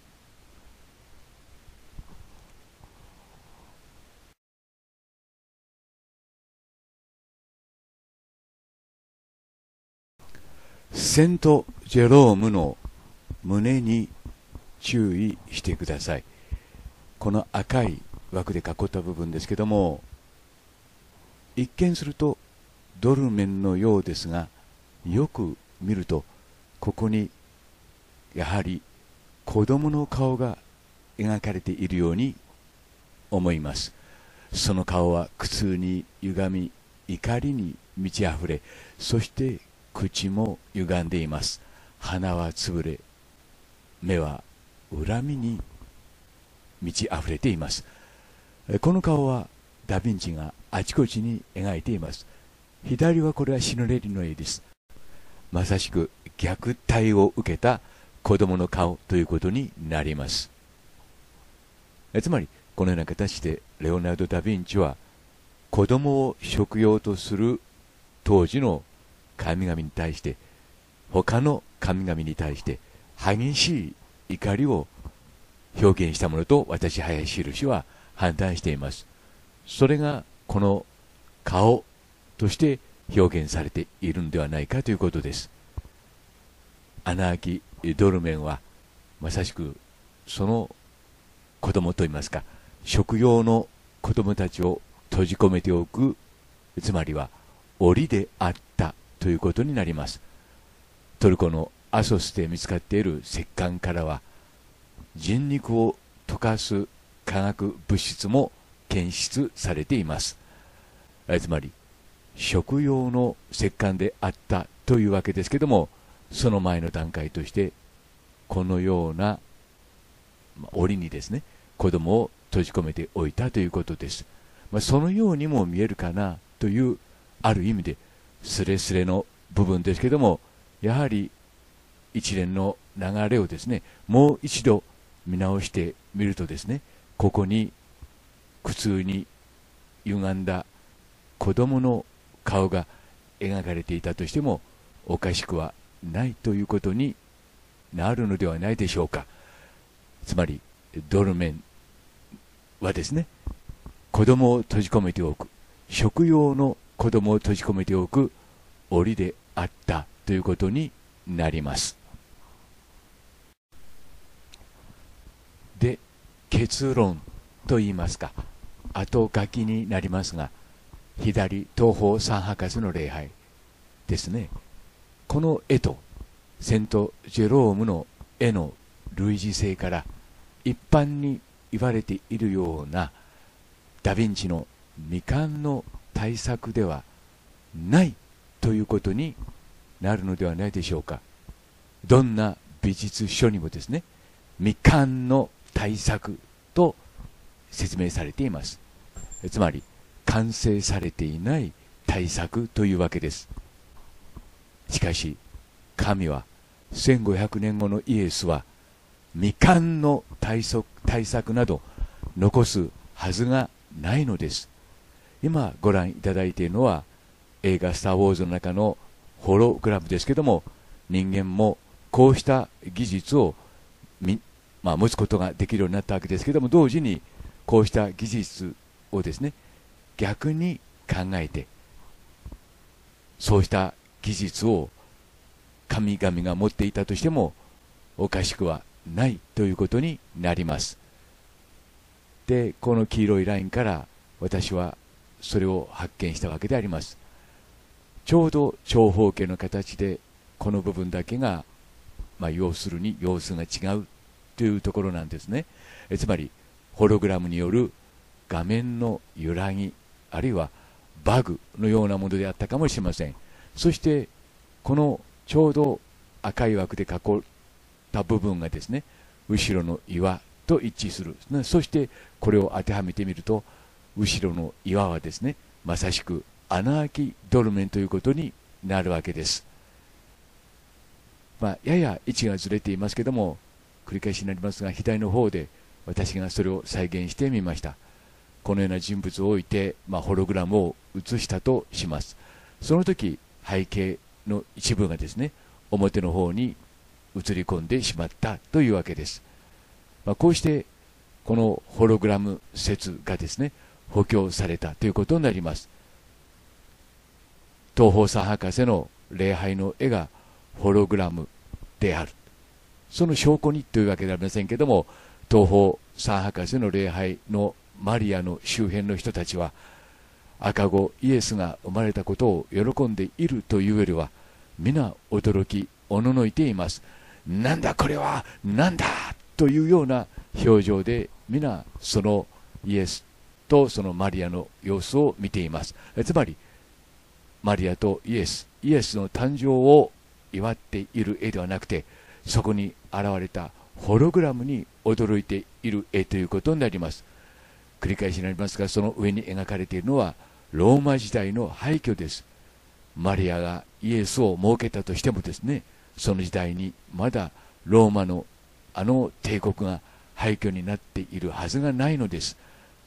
セント・ジェロームの胸に注意してください。この赤い枠で囲った部分ですけども、一見するとドルメンのようですが、よく見るとここにやはり子供の顔が描かれているように思います。その顔は苦痛に歪み、怒りに満ち溢れ、そして口も歪んでいます。鼻は潰れ、目は恨みに満ち溢れています。この顔はダ・ヴィンチがあちこちに描いています。左はこれはシノレリの絵です。まさしく虐待を受けた子供の顔ということになります。つまりこのような形でレオナルド・ダ・ヴィンチは子供を食用とする当時の神々に対して、他の神々に対して激しい怒りを表現したものと私林印は判断しています。それがこの顔として表現されているのではないかということです。穴あきドルメンはまさしくその子供といいますか、食用の子供たちを閉じ込めておく、つまりは檻であったということになります。トルコのアソスで見つかっている石棺からは人肉を溶かす化学物質も検出されています。つまり食用の石棺であったというわけですけども、その前の段階としてこのような檻にですね、子供を閉じ込めておいたということです。まあ、そのようにも見えるかなという、ある意味でスレスレの部分ですけども、やはり一連の流れをですね、もう一度見直してみるとですね、ここに苦痛に歪んだ子供の顔が描かれていたとしてもおかしくはないということになるのではないでしょうか。つまりドルメンはですね、子供を閉じ込めておく、食用の子供を閉じ込めておく檻であったということになります。で、結論といいますか、後書きになりますが、左東方三博士の礼拝ですね。この絵とセント・ジェロームの絵の類似性から一般に言われているようなダ・ヴィンチの未完の大作ではないということになるのではないでしょうか。どんな美術書にもですね、未完の大作と説明されています。つまり完成されていない大作というわけです。しかし神はせんごひゃくねんごのイエスは未完の大作、大作など残すはずがないのです。今ご覧いただいているのは映画スター・ウォーズの中のホログラムですけども、人間もこうした技術をみ、まあ、持つことができるようになったわけですけども、同時にこうした技術をですね、逆に考えて、そうした技術を神々が持っていたとしてもおかしくはないということになります。で、この黄色いラインから私はそれを発見したわけであります。ちょうど長方形の形でこの部分だけが、まあ、要するに様子が違うというところなんですね。えつまりホログラムによる画面の揺らぎ、あるいはバグのようなものであったかもしれません。そしてこのちょうど赤い枠で囲った部分がですね、後ろの岩と一致する。そしてこれを当てはめてみると、後ろの岩はですね、まさしく穴あきドルメンということになるわけです。まあ、やや位置がずれていますけども、繰り返しになりますが、左の方で私がそれを再現してみました。このような人物を置いて、まあ、ホログラムを映したとします。その時背景の一部がですね、表の方に映り込んでしまったというわけです。まあ、こうしてこのホログラム説がですね、補強されたということになります。東方三博士の礼拝の絵がホログラムである、その証拠にというわけではありませんけれども、東方三博士の礼拝のマリアの周辺の人たちは、赤子イエスが生まれたことを喜んでいるというよりは、皆驚きおののいています。なんだこれは、なんだというような表情で皆そのイエスとそのマリアの様子を見ています。つまりマリアとイエスイエスの誕生を祝っている絵ではなくて、そこに現れたホログラムに驚いている絵ということになります。繰り返しになりますが、その上に描かれているのはローマ時代の廃墟です。マリアがイエスを設けたとしてもですね、その時代にまだローマのあの帝国が廃墟になっているはずがないのです。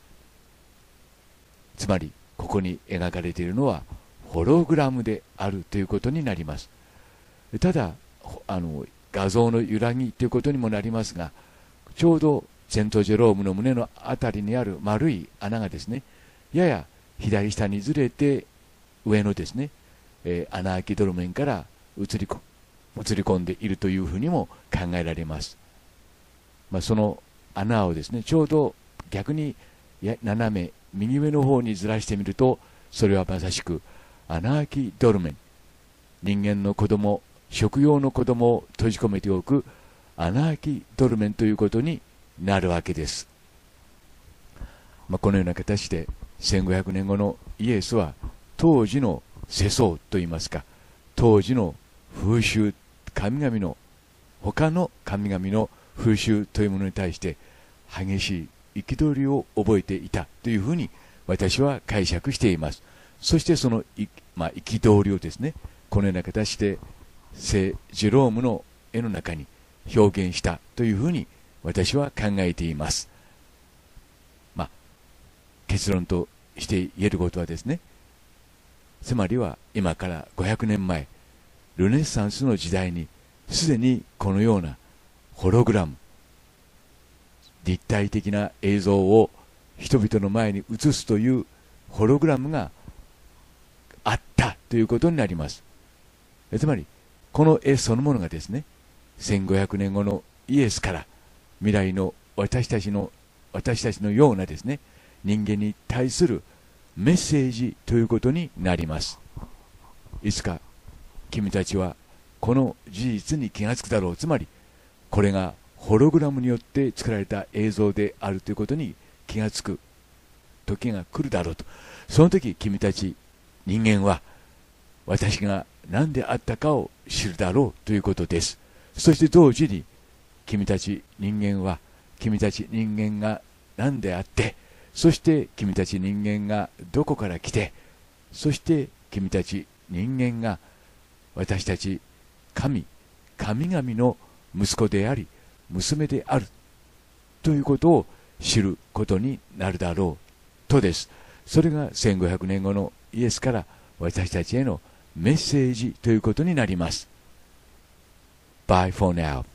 つまりここに描かれているのはホログラムであるということになります。ただあの画像の揺らぎということにもなりますが、ちょうどセントジェロームの胸のあたりにある丸い穴がですね、やや左下にずれて上のですね、えー、穴あきドルメンから映りこ映り込んでいるというふうにも考えられます。まあ、その穴をですね、ちょうど逆にや斜め右上の方にずらしてみると、それはまさしく穴あきドルメン、人間の子供、食用の子供を閉じ込めておく穴あきドルメンということになるわけです。まあ、このような形でせんごひゃくねんごのイエスは当時の世相といいますか、当時の風習、神々の他の神々の風習というものに対して激しい憤りを覚えていたというふうに私は解釈しています。そしてそのまあ、憤りをですね、このような形で聖ジェロームの絵の中に表現したというふうに私は考えています。まあ、結論として言えることはですね、つまりは今からごひゃくねんまえ、ルネッサンスの時代にすでにこのようなホログラム、立体的な映像を人々の前に映すというホログラムがあったということになります。つまりこの絵そのものがですね、せんごひゃくねんごのイエスから未来の私たちの私たちのようなですね、人間に対するメッセージということになります。いつか君たちはこの事実に気がつくだろう。つまりこれがホログラムによって作られた映像であるということに気がつく時が来るだろうと。その時君たち人間は私が何であったかを知るだろうということです。そして同時に君たち人間は君たち人間が何であって、そして君たち人間がどこから来て、そして君たち人間が私たち神神々の息子であり娘であるということを知ることになるだろうとです。それがせんごひゃくねんごのイエスから私たちへのメッセージということになります。Bye for now.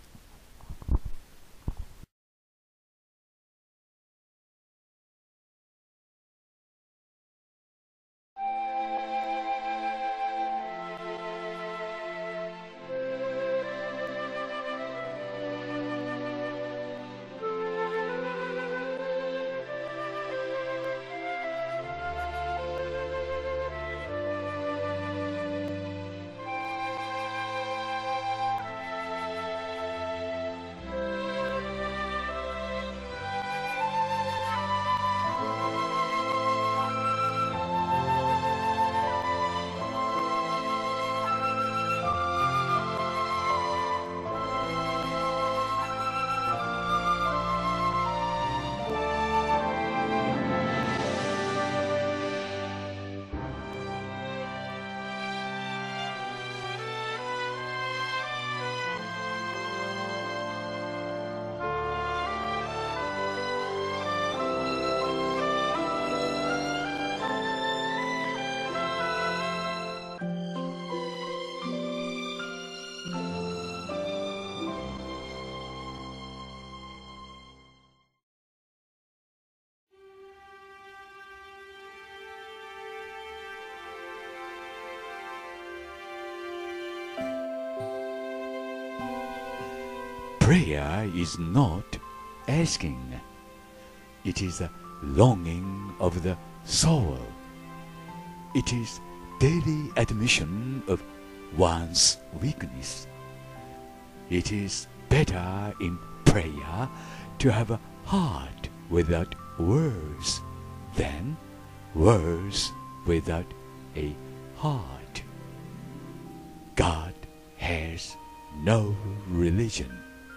Prayer is not asking. It is a longing of the soul. It is daily admission of one's weakness. It is better in prayer to have a heart without words than words without a heart. God has no religion.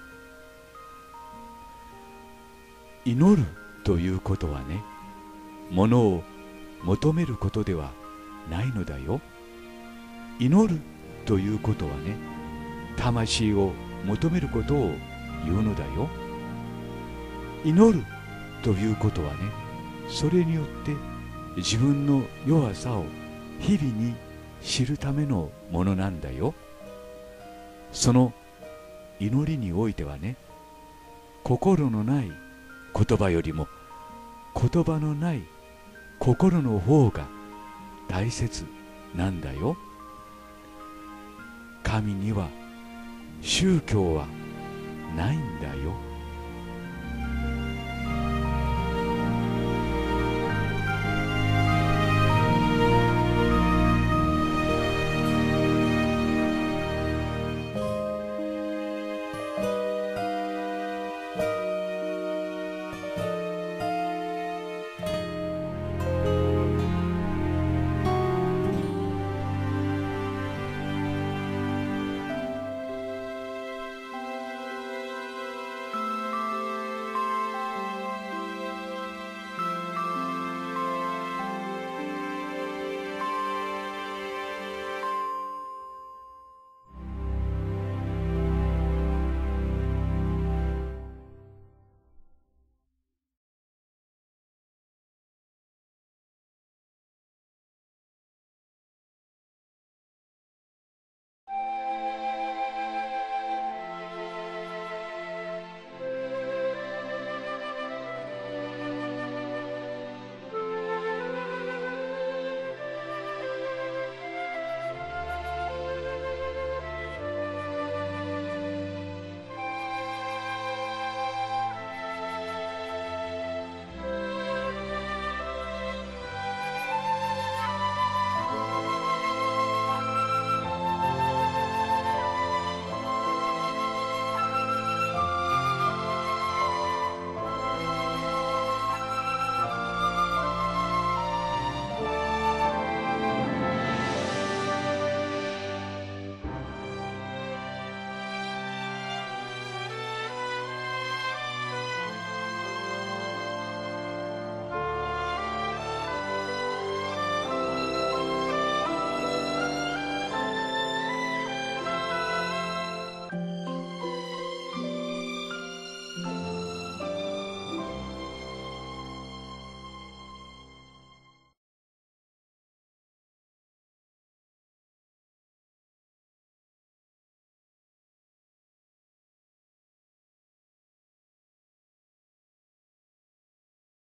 祈るということはね、ものを求めることではないのだよ。祈るということはね、魂を求めることを言うのだよ。祈るということはね、それによって自分の弱さを日々に知るためのものなんだよ。その祈りにおいてはね、心のない言葉よりも言葉のない心の方が大切なんだよ。神には宗教はないんだよ。